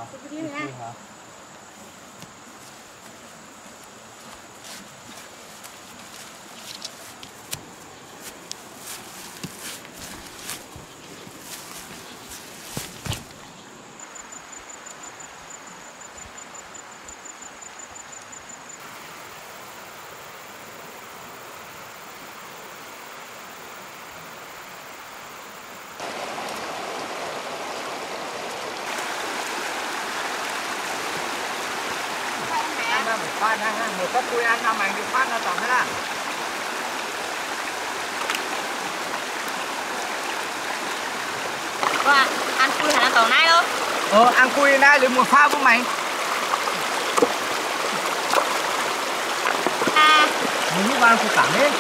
Đi nha. Khoan ha, một cấp tôi ăn năm anh đi phát nó tổng thế nào. Ăn cùi hả tổng này đâu? Ăn cùi này lấy một pha với mày. Mình như bạn phụ cảm hết.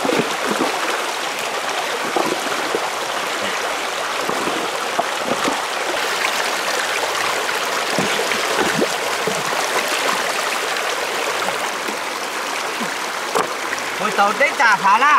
Hồi tàu đấy trả phá là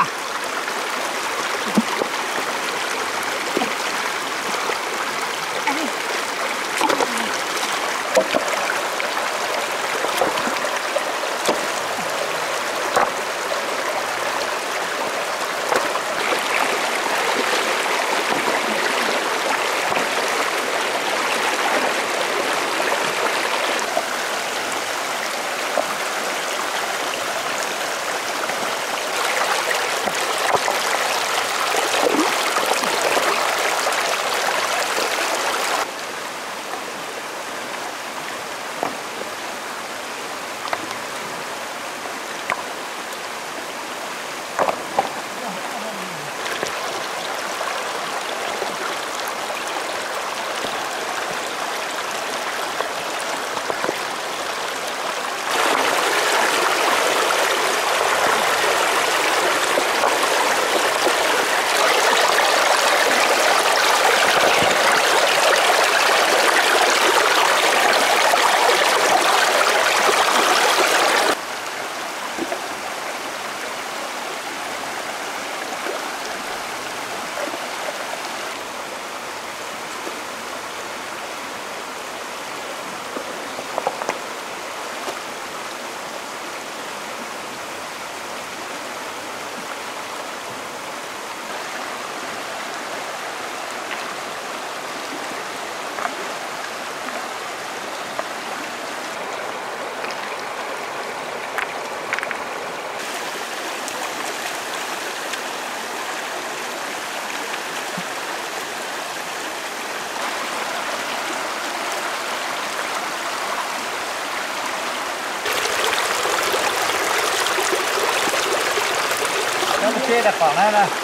kia đặt cỏ này là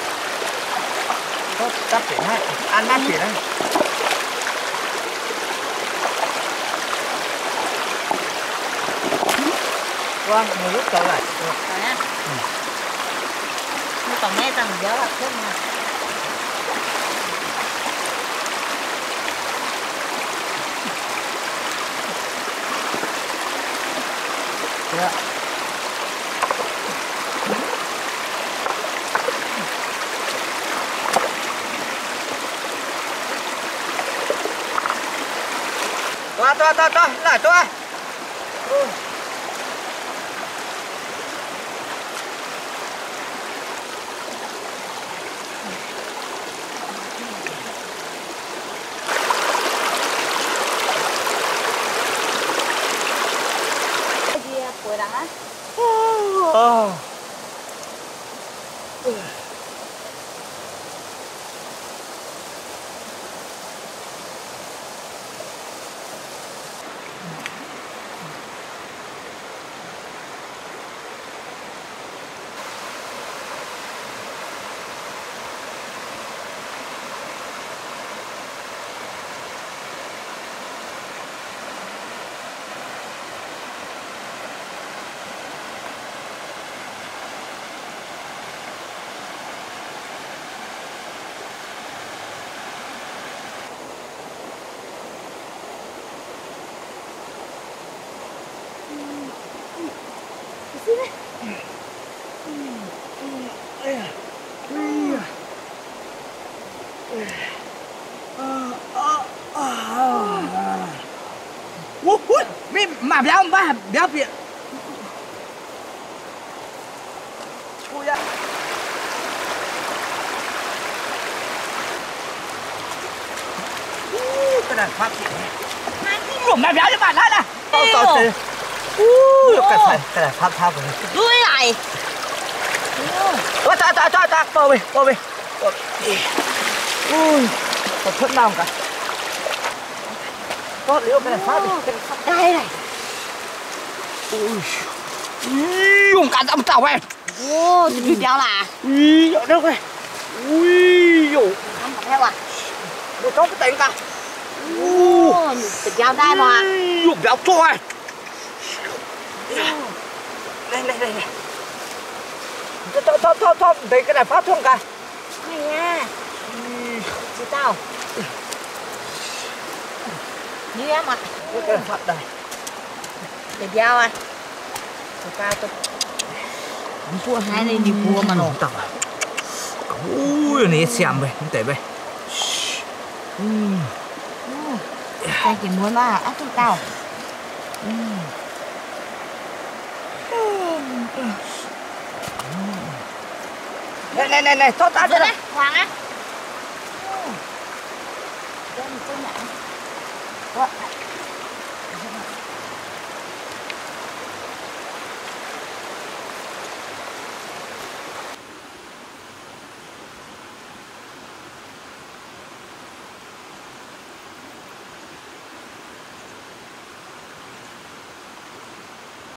tốt đắt chỉ hay ăn đắt chỉ đấy. Vâng, một lúc trở lại. Rồi nhá. Nó còn nghe rằng nhớ là không mà. Yeah. Toa, lại toa. Cuối đắng á. mà béo ba béo biển. Ui da. Cái này phát triển. Lùm này béo cho bạn đấy nè. Cái này phát thao rồi. Đuôi lại. Ôi ta bò về. Ui, thật thất nào cả. Có liễu cái này phát đi. Đây này. Ui, cả dòng tàu này. Ô, thịt béo là. Ui, ở đâu này. Ui, dồi. Không có theo à? Một trong cái tỉnh cả. Ô, thịt béo đây mà. Ui, béo trôi. Đây. Thôi, để cái này phát thương cả. Này nha. Chị tao. Như em ạ. Cái này phát đây. Thịt béo à? Thịt cao tôi. Cua hai này đi cua mà nổ. Ui, này xem về, không thể về. Cái chỉ muốn mà áp thịt tao. Này, thoát ta Rồi ra. đấy, Hoàng á. Cho mình tôi nhận.